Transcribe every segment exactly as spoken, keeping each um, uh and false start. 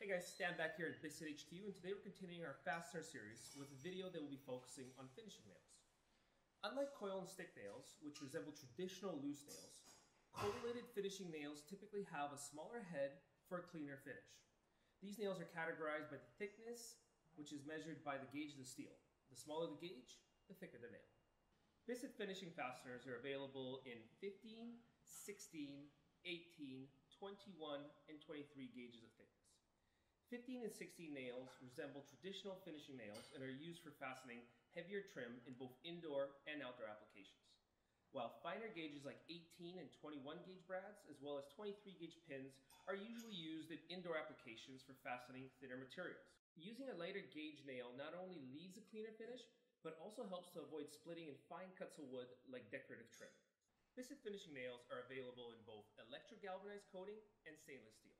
Hey guys, Stan back here at Bissett H Q, and today we're continuing our Fastener series with a video that will be focusing on finishing nails. Unlike coil and stick nails, which resemble traditional loose nails, collated finishing nails typically have a smaller head for a cleaner finish. These nails are categorized by the thickness, which is measured by the gauge of the steel. The smaller the gauge, the thicker the nail. Bissett finishing fasteners are available in fifteen, sixteen, eighteen, twenty-one, and twenty-three gauges of thickness. fifteen and sixteen nails resemble traditional finishing nails and are used for fastening heavier trim in both indoor and outdoor applications. While finer gauges like eighteen and twenty-one gauge brads, as well as twenty-three gauge pins, are usually used in indoor applications for fastening thinner materials. Using a lighter gauge nail not only leaves a cleaner finish, but also helps to avoid splitting in fine cuts of wood like decorative trim. Bissett finishing nails are available in both electro-galvanized coating and stainless steel.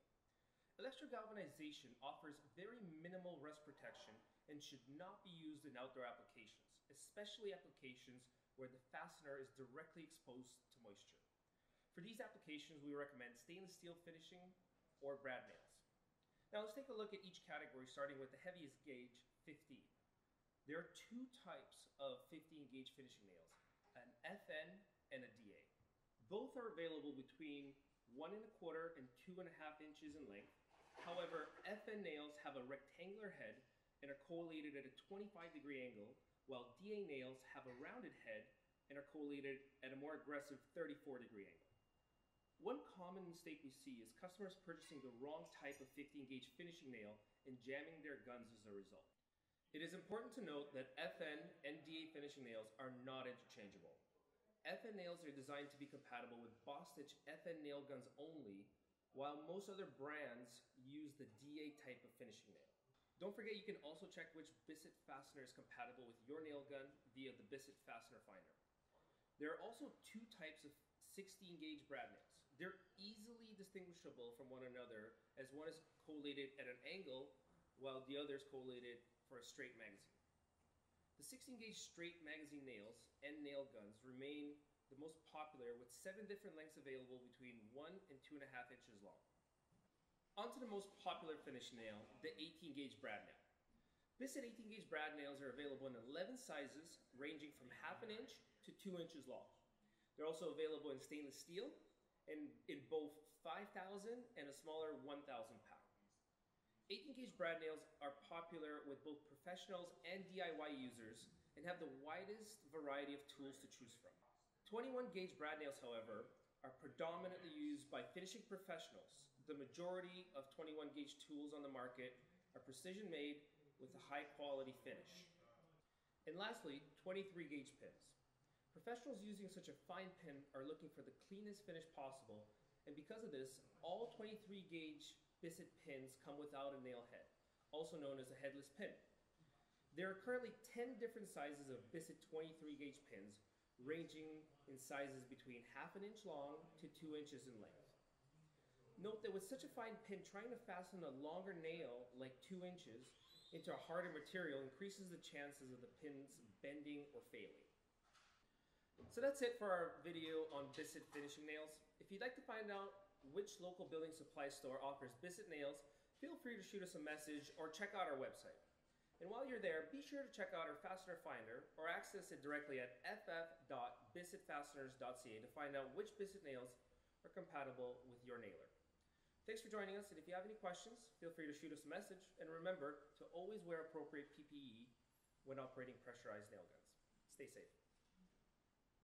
Electro-galvanization offers very minimal rust protection and should not be used in outdoor applications, especially applications where the fastener is directly exposed to moisture. For these applications, we recommend stainless steel finishing or brad nails. Now let's take a look at each category, starting with the heaviest gauge, fifteen. There are two types of fifteen gauge finishing nails, an F N and a D A. Both are available between one and a quarter and two and a half inches in length. However, F N nails have a rectangular head and are collated at a twenty-five degree angle, while D A nails have a rounded head and are collated at a more aggressive thirty-four degree angle. One common mistake we see is customers purchasing the wrong type of fifteen gauge finishing nail and jamming their guns as a result. It is important to note that F N and D A finishing nails are not interchangeable. F N nails are designed to be compatible with Boss-Stitch F N nail guns only, while most other brands use the D A type of finishing nail. Don't forget, you can also check which Bissett fastener is compatible with your nail gun via the Bissett Fastener Finder. There are also two types of sixteen gauge brad nails. They're easily distinguishable from one another, as one is collated at an angle while the other is collated for a straight magazine. The sixteen gauge straight magazine nails and nail guns remain the most popular, with seven different lengths available between one and two and a half inches long. On to the most popular finish nail, the eighteen gauge brad nail. Bissett eighteen gauge brad nails are available in eleven sizes, ranging from half an inch to two inches long. They're also available in stainless steel and in both five thousand and a smaller one thousand pound. eighteen gauge brad nails are popular with both professionals and D I Y users and have the widest variety of tools to choose from. twenty-one gauge brad nails, however, are predominantly used by finishing professionals. The majority of twenty-one gauge tools on the market are precision made with a high quality finish. And lastly, twenty-three gauge pins. Professionals using such a fine pin are looking for the cleanest finish possible, and because of this, all twenty-three gauge Bissett pins come without a nail head, also known as a headless pin. There are currently ten different sizes of Bissett twenty-three gauge pins, ranging in sizes between half an inch long to two inches in length. Note that with such a fine pin, trying to fasten a longer nail, like two inches, into a harder material increases the chances of the pins bending or failing. So that's it for our video on Bissett finishing nails. If you'd like to find out which local building supply store offers Bissett nails, feel free to shoot us a message or check out our website. And while you're there, be sure to check out our Fastener Finder or access it directly at f f dot bissett fasteners dot c a to find out which Bissett nails are compatible with your nailer. Thanks for joining us, and if you have any questions, feel free to shoot us a message, and remember to always wear appropriate P P E when operating pressurized nail guns. Stay safe.